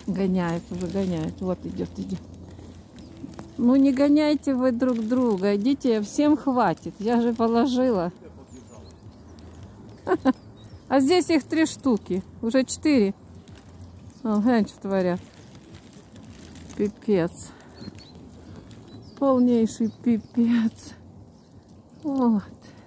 Гоняет, уже гоняет. Вот идет, идет. Ну не гоняйте вы друг друга. Идите, всем хватит. Я же положила. А здесь их 3 штуки. Уже 4. О, глянь, что творят. Пипец. Полнейший пипец. Вот.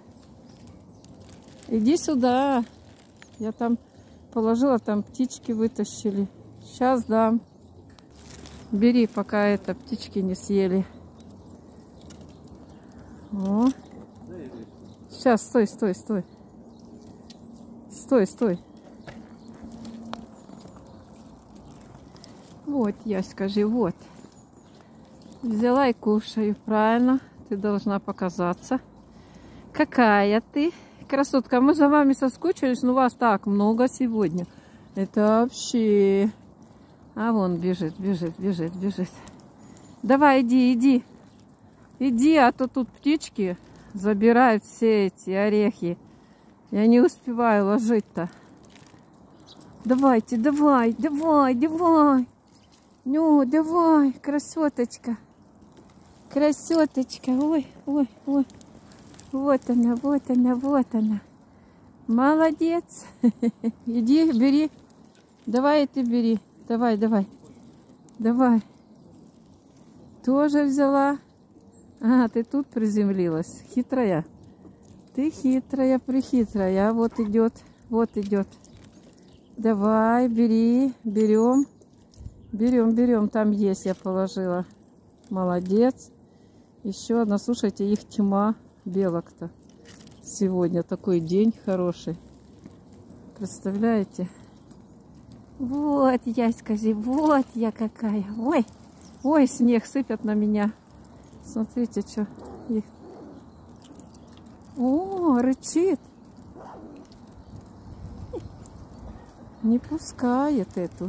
Иди сюда. Я там положила, там птички вытащили. Сейчас дам. Бери, пока это птички не съели. О. Сейчас, стой, стой, стой. Стой, стой. Вот, я скажи, вот. Взяла и кушаю, правильно? Ты должна показаться. Какая ты красотка. Мы за вами соскучились, но вас так много сегодня. Это вообще... А вон бежит, бежит, бежит, бежит. Давай, иди, иди. Иди, а то тут птички забирают все эти орехи. Я не успеваю ложить-то. Давайте, давай, давай, давай. Ну, давай, красоточка. Красоточка. Ой, ой, ой. Вот она, вот она, вот она. Молодец. Иди, бери. Давай ты бери. Давай, давай. Давай. Тоже взяла. А, ты тут приземлилась. Хитрая. Ты хитрая, прихитрая. Вот идет, вот идет. Давай, бери, берем. Берем, берем. Там есть, я положила. Молодец. Еще одна. Слушайте, их тьма белок-то. Сегодня такой день хороший. Представляете? Вот я, скажи, вот я какая. Ой, ой, снег сыпят на меня. Смотрите, что их. О, рычит. Не пускает эту.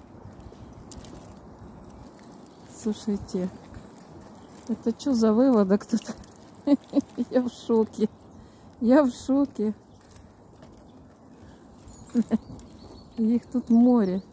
Слушайте, это что за выводок тут? Я в шоке. Я в шоке. Их тут море.